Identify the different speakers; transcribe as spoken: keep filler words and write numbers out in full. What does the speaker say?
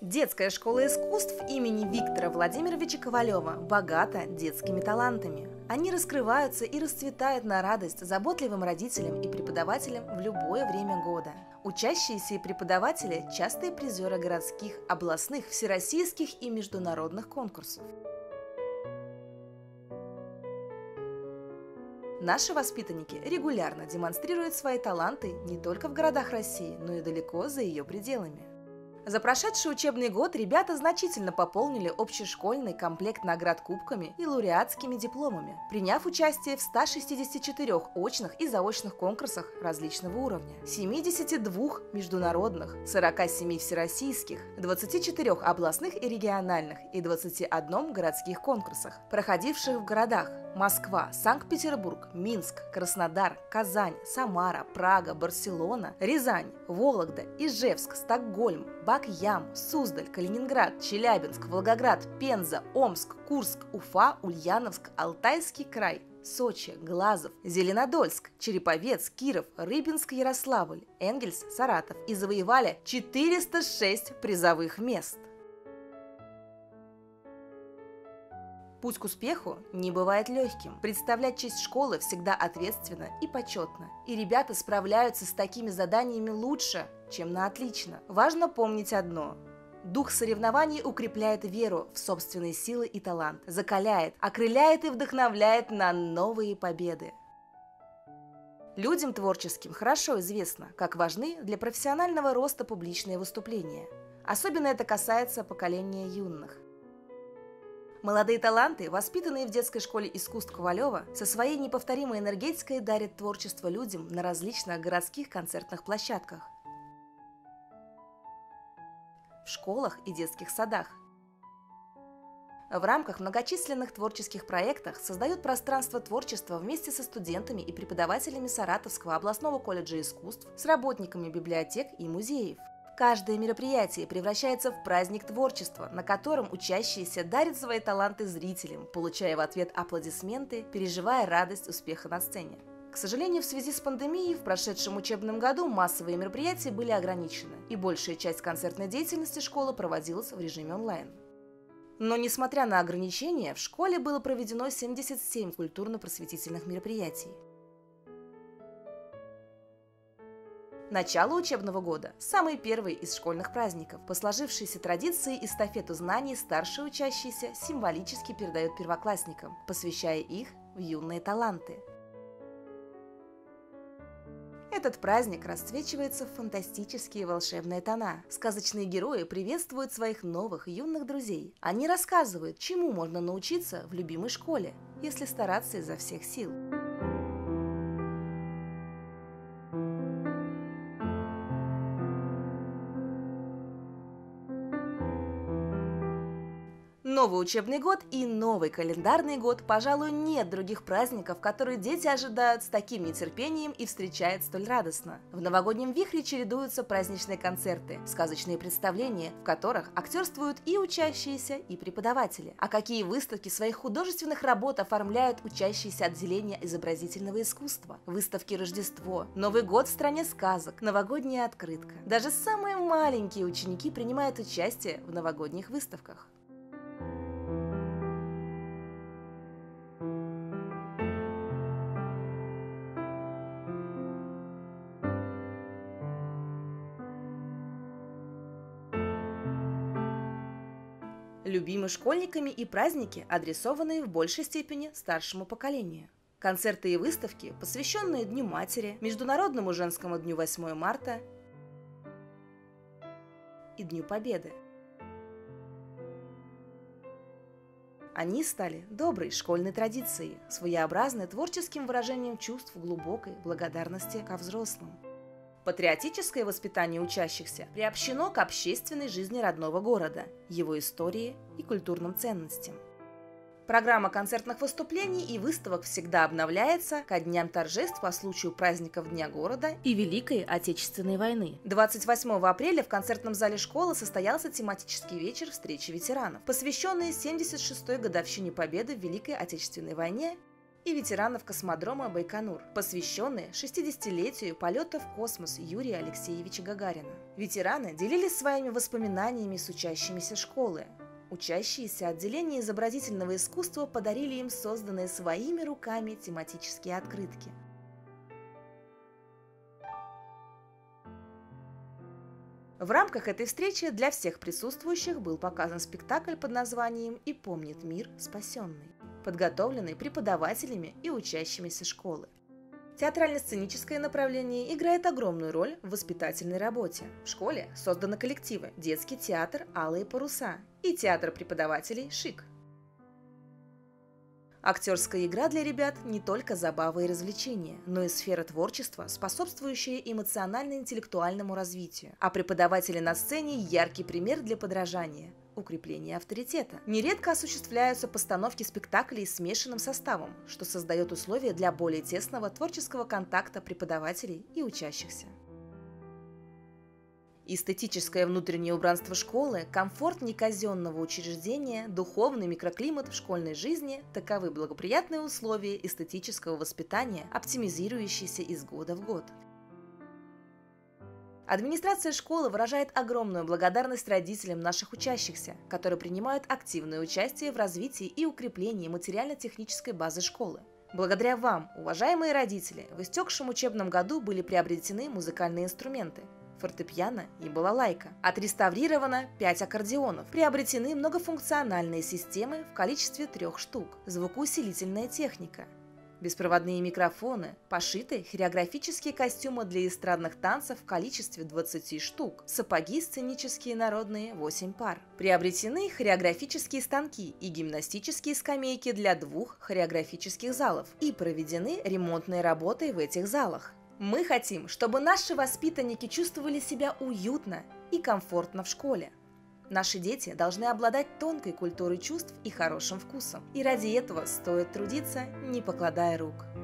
Speaker 1: Детская школа искусств имени Виктора Владимировича Ковалева богата детскими талантами. Они раскрываются и расцветают на радость заботливым родителям и преподавателям в любое время года. Учащиеся и преподаватели – частые призеры городских, областных, всероссийских и международных конкурсов. Наши воспитанники регулярно демонстрируют свои таланты не только в городах России, но и далеко за ее пределами. За прошедший учебный год ребята значительно пополнили общешкольный комплект наград кубками и лауреатскими дипломами, приняв участие в ста шестидесяти четырёх очных и заочных конкурсах различного уровня, семидесяти двух международных, сорока семи всероссийских, двадцати четырёх областных и региональных и двадцати одном городских конкурсах, проходивших в городах Москва, Санкт-Петербург, Минск, Краснодар, Казань, Самара, Прага, Барселона, Рязань, Вологда, Ижевск, Стокгольм, Бак-Ям, Суздаль, Калининград, Челябинск, Волгоград, Пенза, Омск, Курск, Уфа, Ульяновск, Алтайский край, Сочи, Глазов, Зеленодольск, Череповец, Киров, Рыбинск, Ярославль, Энгельс, Саратов и завоевали четыреста шесть призовых мест. Путь к успеху не бывает легким. Представлять честь школы всегда ответственно и почетно. И ребята справляются с такими заданиями лучше, чем на отлично. Важно помнить одно. Дух соревнований укрепляет веру в собственные силы и талант, закаляет, окрыляет и вдохновляет на новые победы. Людям творческим хорошо известно, как важны для профессионального роста публичные выступления. Особенно это касается поколения юных. Молодые таланты, воспитанные в детской школе искусств Ковалева, со своей неповторимой энергетикой дарят творчество людям на различных городских концертных площадках, в школах и детских садах. В рамках многочисленных творческих проектов создают пространство творчества вместе со студентами и преподавателями Саратовского областного колледжа искусств, с работниками библиотек и музеев. Каждое мероприятие превращается в праздник творчества, на котором учащиеся дарят свои таланты зрителям, получая в ответ аплодисменты, переживая радость успеха на сцене. К сожалению, в связи с пандемией в прошедшем учебном году массовые мероприятия были ограничены, и большая часть концертной деятельности школы проводилась в режиме онлайн. Но, несмотря на ограничения, в школе было проведено семьдесят семь культурно-просветительных мероприятий. Начало учебного года – самый первый из школьных праздников. По сложившейся традиции эстафету знаний старшие учащиеся символически передают первоклассникам, посвящая их в юные таланты. Этот праздник расцвечивается в фантастические волшебные тона. Сказочные герои приветствуют своих новых юных друзей. Они рассказывают, чему можно научиться в любимой школе, если стараться изо всех сил. Новый учебный год и новый календарный год, пожалуй, нет других праздников, которые дети ожидают с таким нетерпением и встречают столь радостно. В новогоднем вихре чередуются праздничные концерты, сказочные представления, в которых актерствуют и учащиеся, и преподаватели. А какие выставки своих художественных работ оформляют учащиеся отделения изобразительного искусства? Выставки Рождество, Новый год в стране сказок, новогодняя открытка. Даже самые маленькие ученики принимают участие в новогодних выставках. Любимы школьниками и праздники, адресованные в большей степени старшему поколению. Концерты и выставки, посвященные Дню матери, Международному женскому дню восьмого марта и Дню Победы. Они стали доброй школьной традицией, своеобразной творческим выражением чувств глубокой благодарности ко взрослым. Патриотическое воспитание учащихся приобщено к общественной жизни родного города, его истории и культурным ценностям. Программа концертных выступлений и выставок всегда обновляется ко дням торжеств по случаю праздников Дня города и Великой Отечественной войны. двадцать восьмого апреля в концертном зале школы состоялся тематический вечер встречи ветеранов, посвященный семьдесят шестой годовщине Победы в Великой Отечественной войне и ветеранов космодрома Байконур, посвященные шестидесятилетию полета в космос Юрия Алексеевича Гагарина. Ветераны делились своими воспоминаниями с учащимися школы. Учащиеся отделения изобразительного искусства подарили им созданные своими руками тематические открытки. В рамках этой встречи для всех присутствующих был показан спектакль под названием «И помнит мир спасенный», подготовленный преподавателями и учащимися школы. Театрально-сценическое направление играет огромную роль в воспитательной работе. В школе созданы коллективы «Детский театр Алые паруса» и театр преподавателей «Шик». Актерская игра для ребят не только забава и развлечение, но и сфера творчества, способствующая эмоционально-интеллектуальному развитию. А преподаватели на сцене – яркий пример для подражания. Укрепление авторитета. Нередко осуществляются постановки спектаклей с смешанным составом, что создает условия для более тесного творческого контакта преподавателей и учащихся. Эстетическое внутреннее убранство школы, комфорт неказенного учреждения, духовный микроклимат в школьной жизни – таковы благоприятные условия эстетического воспитания, оптимизирующиеся из года в год. Администрация школы выражает огромную благодарность родителям наших учащихся, которые принимают активное участие в развитии и укреплении материально-технической базы школы. Благодаря вам, уважаемые родители, в истекшем учебном году были приобретены музыкальные инструменты – фортепиано и балалайка. Отреставрировано пять аккордеонов. Приобретены многофункциональные системы в количестве трех штук. Звукоусилительная техника. Беспроводные микрофоны. Пошиты хореографические костюмы для эстрадных танцев в количестве двадцати штук. Сапоги сценические народные восемь пар. Приобретены хореографические станки и гимнастические скамейки для двух хореографических залов. И проведены ремонтные работы в этих залах. Мы хотим, чтобы наши воспитанники чувствовали себя уютно и комфортно в школе. Наши дети должны обладать тонкой культурой чувств и хорошим вкусом. И ради этого стоит трудиться, не покладая рук.